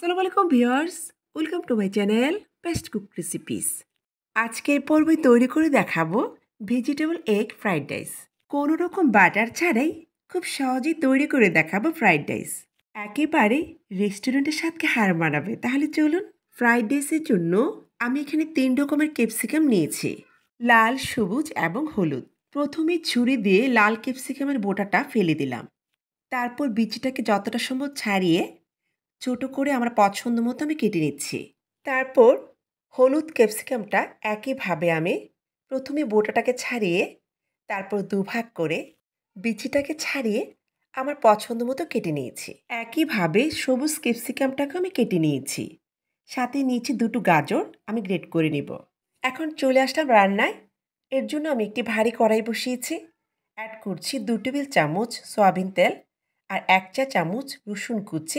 আসসালামু আলাইকুম viewers, welcome to my channel best cook recipes. আজকের পর্বে তৈরি করে দেখাবো ভেজিটেবল এগ ফ্রাইড রাইস। কোনো রকম বাটার ছাড়াই খুব সহজেই তৈরি করে দেখাবো ফ্রাইড রাইস। একেবারে রেস্টুরেন্টের স্বাদকে হার মানাবে। তাহলে চলুন। ফ্রাইড রাইসের জন্য আমি এখানে 3 রকমের ক্যাপসিকাম নিয়েছি, লাল, সবুজ এবং হলুদ। প্রথমে ছুরি দিয়ে লাল ক্যাপসিকামের বোটাটা ফেলে দিলাম। তারপর বিচিটাকে যতটা সম্ভব ছাড়িয়ে ছোট করে আমার পছন্দ মতো আমি কেটে নিচ্ছি। তারপর হলুদ ক্যাপসিকামটা একইভাবে আমি প্রথমে বোটাটাকে ছাড়িয়ে তারপর দুভাগ করে বিচিটাকে ছাড়িয়ে আমার পছন্দ মতো কেটে নিয়েছি। একইভাবে সবুজ ক্যাপসিকামটাকে আমি কেটে নিয়েছি। সাথে নিয়েছি 2টো গাজর আমি গ্রেট করে নিব। এখন চলে আসলাম রান্নায়। এর জন্য আমি একটি ভারী কড়াই বসিয়েছি। অ্যাড করছি 2 টেবিল চামচ সয়াবিন তেল আর 1 চা চামচ রসুন কুচি,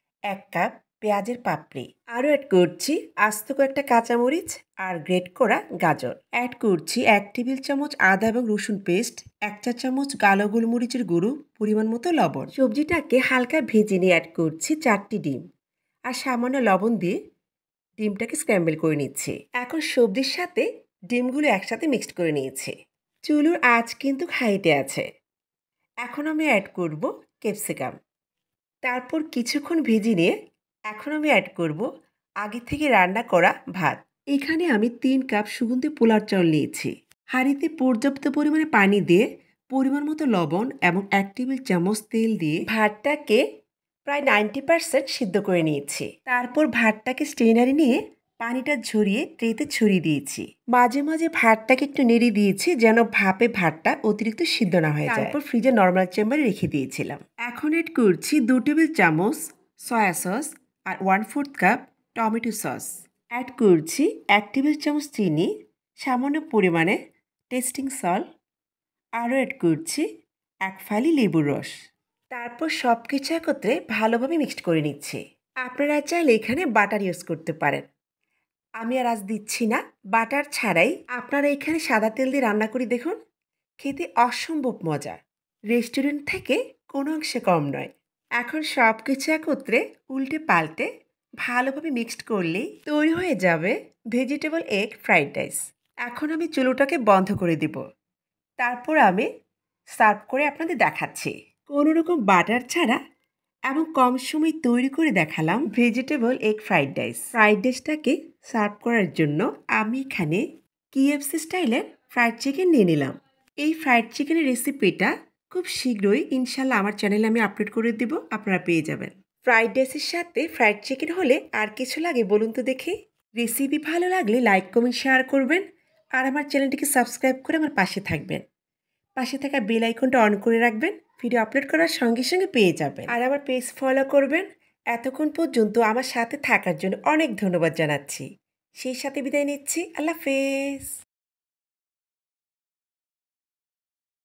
1 কাপ পেঁয়াজের পাপড়ি। আরও অ্যাড করছি আস্ত কয়েকটা কাঁচামরিচ আর গ্রেট করা গাজর। অ্যাড করছি 1 টেবিল চামচ আদা এবং রসুন পেস্ট, 1 চা চামচ কালো গোলমরিচের গুঁড়ো, পরিমাণ মতো লবণ। সবজিটাকে হালকা ভেজে নিয়ে অ্যাড করছি 4টি ডিম আর সামান্য লবণ দিয়ে ডিমটাকে স্ক্র্যাম্বল করে নিচ্ছি। এখন সবজির সাথে ডিমগুলো একসাথে মিক্সড করে নিয়েছি। চুলোর আঁচ কিন্তু হাইতে আছে। এখন আমি অ্যাড করব ক্যাপসিকাম। তারপর কিছুক্ষণ ভেজে নিয়ে এখন আমি অ্যাড করব আগে থেকে রান্না করা ভাত। এখানে আমি 3 কাপ সুগন্ধি পোলার চাউল নিয়েছি। হাঁড়িতে পর্যাপ্ত পরিমাণে পানি দিয়ে পরিমাণ মতো লবণ এবং 1 টেবিল চামচ তেল দিয়ে ভাতটাকে প্রায় 90% সিদ্ধ করে নিয়েছি। তারপর ভাতটাকে স্ট্রেনারে নিয়ে পানিটা ঝরিয়ে ট্রেতে ছড়িয়ে দিয়েছি। মাঝে মাঝে ভাতটাকে একটু নেড়ে দিয়েছি যেন ভাপে ভাতটা অতিরিক্ত সিদ্ধ না হয়ে যায়। তারপর ফ্রিজে নর্মাল চেম্বারে রেখে দিয়েছিলাম। এখন এড করছি 2 টেবিল চামচ সয়া সস আর 1/4 কাপ টমেটো সস। অ্যাড করছি 1 টেবিল চামচ চিনি, সামান্য পরিমাণে টেস্টিং সল্ট, আরও অ্যাড করছি 1 ফালি লেবুর রস। তারপর সব কিছু একত্রে ভালোভাবে মিক্সড করে নিচ্ছি। আপনারা চাইলে এখানে বাটার ইউজ করতে পারেন। আমি আর আজ দিচ্ছি না। বাটার ছাড়াই আপনারা এখানে সাদা তেল দিয়ে রান্না করে দেখুন, খেতে অসম্ভব মজা। রেস্টুরেন্ট থেকে কোনো অংশে কম নয়। এখন সব কিছু একত্রে উল্টে পাল্টে ভালোভাবে মিক্সড করলেই তৈরি হয়ে যাবে ভেজিটেবল এগ ফ্রাইড রাইস। এখন আমি চুলোটাকে বন্ধ করে দিব। তারপর আমি সার্ভ করে আপনাদের দেখাচ্ছি। কোনো রকম বাটার ছাড়া এবং কম সময় তৈরি করে দেখালাম vegetable egg fried rice. Fried রাইসটাকে সার্ভ করার জন্য আমি এখানে KFC স্টাইলের ফ্রাইড চিকেন নিয়ে নিলাম। এই ফ্রাইড চিকেনের রেসিপিটা খুব শীঘ্রই ইনশাল্লাহ আমার চ্যানেলে আমি আপলোড করে দেব, আপনারা পেয়ে যাবেন। ফ্রাইড রাইসের সাথে ফ্রাইড চিকেন হলে আর কিছু লাগে বলুন তো দেখি? রেসিপি ভালো লাগলে লাইক, কমেন্ট, শেয়ার করবেন আর আমার চ্যানেলটিকে সাবস্ক্রাইব করে আমার পাশে থাকবেন। পাশে থাকা বেল আইকনটা অন করে রাখবেন, ভিডিও আপলোড করার সঙ্গে সঙ্গে পেয়ে যাবেন। আর আমার পেজ ফলো করবেন। এতক্ষণ পর্যন্ত আমার সাথে থাকার জন্য অনেক ধন্যবাদ জানাচ্ছি। সেই সাথে বিদায় নিচ্ছি। আল্লাহ হাফেজ।